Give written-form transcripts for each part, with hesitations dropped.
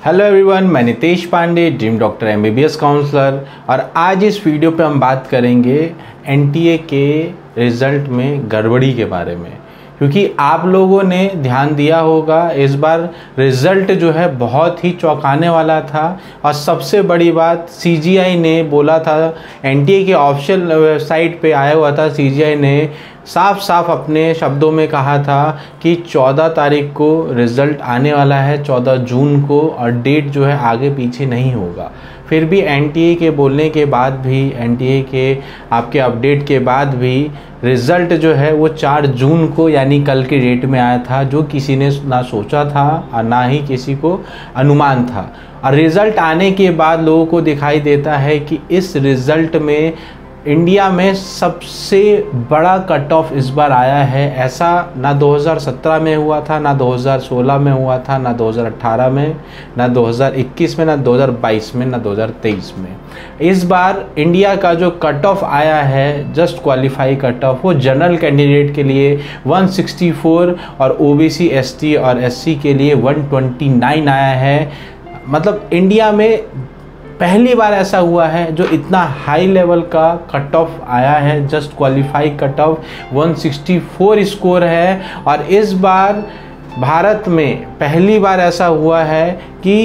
Hello everyone, मैं Nitesh Pandey, dream doctor MBBS counsellor. और आज इस वीडियो पे हम बात करेंगे एनटीए के रिज़ल्ट में गड़बड़ी के बारे में, क्योंकि आप लोगों ने ध्यान दिया होगा इस बार रिज़ल्ट जो है बहुत ही चौंकाने वाला था। और सबसे बड़ी बात, सीजीआई ने बोला था, एनटीए के ऑफिशियल वेबसाइट पे आया हुआ था, सीजीआई ने साफ साफ अपने शब्दों में कहा था कि 14 तारीख को रिज़ल्ट आने वाला है, 14 जून को, और डेट जो है आगे पीछे नहीं होगा। फिर भी एनटीए के बोलने के बाद भी, एनटीए के आपके अपडेट के बाद भी रिज़ल्ट जो है वो 4 जून को यानी कल के डेट में आया था, जो किसी ने ना सोचा था और ना ही किसी को अनुमान था। और रिज़ल्ट आने के बाद लोगों को दिखाई देता है कि इस रिज़ल्ट में इंडिया में सबसे बड़ा कट ऑफ इस बार आया है। ऐसा ना 2017 में हुआ था, ना 2016 में हुआ था, ना 2018 में, ना 2021 में, ना 2022 में, ना 2023 में। इस बार इंडिया का जो कट ऑफ आया है, जस्ट क्वालिफाई कट ऑफ, वो जनरल कैंडिडेट के लिए 164 और ओबीसी, एसटी और एससी के लिए 129 आया है। मतलब इंडिया में पहली बार ऐसा हुआ है जो इतना हाई लेवल का कट ऑफ आया है। Just qualify cut off 164 score है। और इस बार भारत में पहली बार ऐसा हुआ है कि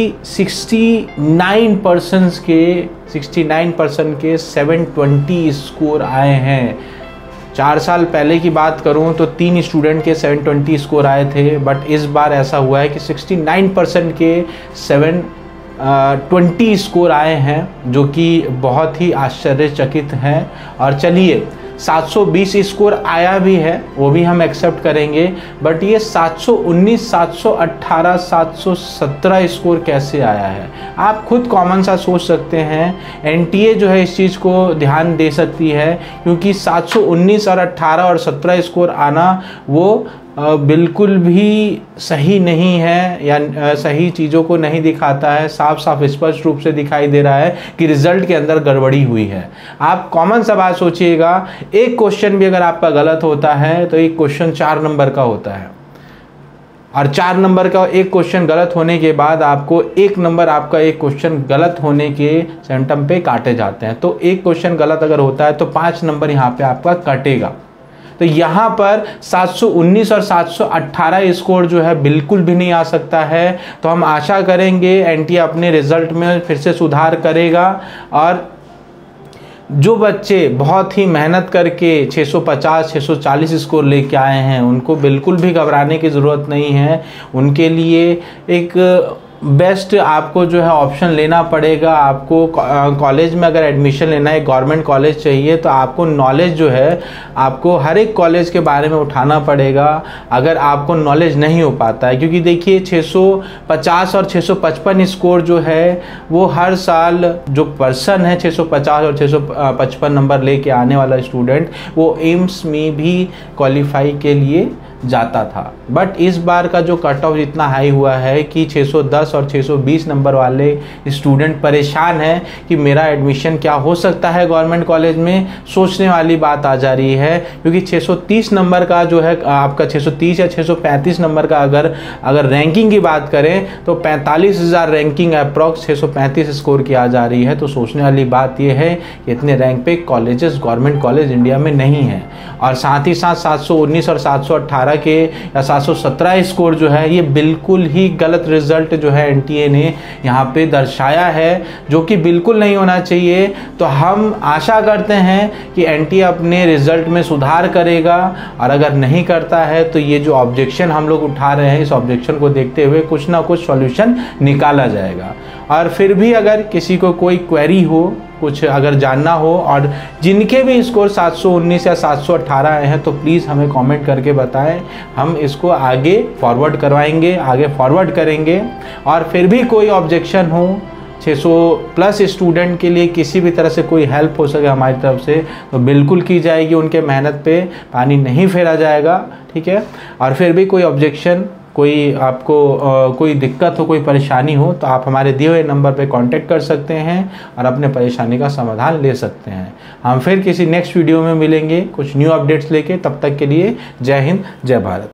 69% के 720 स्कोर आए हैं। 4 साल पहले की बात करूं तो 3 स्टूडेंट के 720 स्कोर आए थे, बट इस बार ऐसा हुआ है कि 69% के 720 स्कोर आए हैं, जो कि बहुत ही आश्चर्यचकित हैं। और चलिए, 720 स्कोर आया भी है, वो भी हम एक्सेप्ट करेंगे, बट ये 719, 718, 717 स्कोर कैसे आया है? आप खुद कॉमन सा सोच सकते हैं। एनटीए जो है इस चीज़ को ध्यान दे सकती है, क्योंकि 719 और 18 और 17 स्कोर आना वो बिल्कुल भी सही नहीं है, या सही चीज़ों को नहीं दिखाता है। साफ साफ स्पष्ट रूप से दिखाई दे रहा है कि रिज़ल्ट के अंदर गड़बड़ी हुई है। आप कॉमन सा बात सोचिएगा, एक क्वेश्चन भी अगर आपका गलत होता है तो एक क्वेश्चन 4 नंबर का होता है, और 4 नंबर का एक क्वेश्चन गलत होने के बाद आपको 1 नंबर आपका एक क्वेश्चन गलत होने के सेंटम पे काटे जाते हैं। तो एक क्वेश्चन गलत अगर होता है तो 5 नंबर यहाँ पे आपका कटेगा। तो यहाँ पर 719 और 718 स्कोर जो है बिल्कुल भी नहीं आ सकता है। तो हम आशा करेंगे एनटीए अपने रिज़ल्ट में फिर से सुधार करेगा, और जो बच्चे बहुत ही मेहनत करके 650, 640 स्कोर लेके आए हैं, उनको बिल्कुल भी घबराने की ज़रूरत नहीं है। उनके लिए एक बेस्ट आपको जो है ऑप्शन लेना पड़ेगा। आपको कॉलेज में अगर एडमिशन लेना है, गवर्नमेंट कॉलेज चाहिए, तो आपको नॉलेज जो है आपको हर एक कॉलेज के बारे में उठाना पड़ेगा, अगर आपको नॉलेज नहीं हो पाता है। क्योंकि देखिए, 650 और 655 स्कोर जो है वो हर साल जो पर्सन है 650 और 655 नंबर लेके आने वाला स्टूडेंट, वो एम्स में भी क्वालिफाई के लिए जाता था। बट इस बार का जो कट ऑफ इतना हाई हुआ है कि 610 और 620 नंबर वाले स्टूडेंट परेशान हैं कि मेरा एडमिशन क्या हो सकता है गवर्नमेंट कॉलेज में। सोचने वाली बात आ जा रही है, क्योंकि 630 नंबर का जो है आपका, 630 या 635 नंबर का अगर रैंकिंग की बात करें तो 45,000 रैंकिंग अप्रॉक्स 635 स्कोर की आ जा रही है। तो सोचने वाली बात यह है कि इतने रैंक पे कॉलेजेस, गवर्नमेंट कॉलेज इंडिया में नहीं है। और साथ ही साथ 719 और 718 के या 717 स्कोर जो है, ये बिल्कुल ही गलत रिजल्ट जो है एनटीए ने यहाँ पे दर्शाया है, जो कि बिल्कुल नहीं होना चाहिए। तो हम आशा करते हैं कि एनटीए अपने रिजल्ट में सुधार करेगा, और अगर नहीं करता है तो ये जो ऑब्जेक्शन हम लोग उठा रहे हैं, इस ऑब्जेक्शन को देखते हुए कुछ ना कुछ सॉल्यूशन निकाला जाएगा। और फिर भी अगर किसी को कोई क्वेरी हो, कुछ अगर जानना हो, और जिनके भी स्कोर 719 या 718 आए हैं, तो प्लीज़ हमें कमेंट करके बताएं। हम इसको आगे फॉरवर्ड करवाएंगे, आगे फॉरवर्ड करेंगे। और फिर भी कोई ऑब्जेक्शन हो, 600 प्लस स्टूडेंट के लिए किसी भी तरह से कोई हेल्प हो सके हमारी तरफ से, तो बिल्कुल की जाएगी। उनके मेहनत पे पानी नहीं फेरा जाएगा, ठीक है। और फिर भी कोई ऑब्जेक्शन, कोई आपको कोई दिक्कत हो, कोई परेशानी हो, तो आप हमारे दिए हुए नंबर पे कांटेक्ट कर सकते हैं और अपने परेशानी का समाधान ले सकते हैं। हम फिर किसी नेक्स्ट वीडियो में मिलेंगे कुछ न्यू अपडेट्स लेके। तब तक के लिए जय हिंद, जय भारत।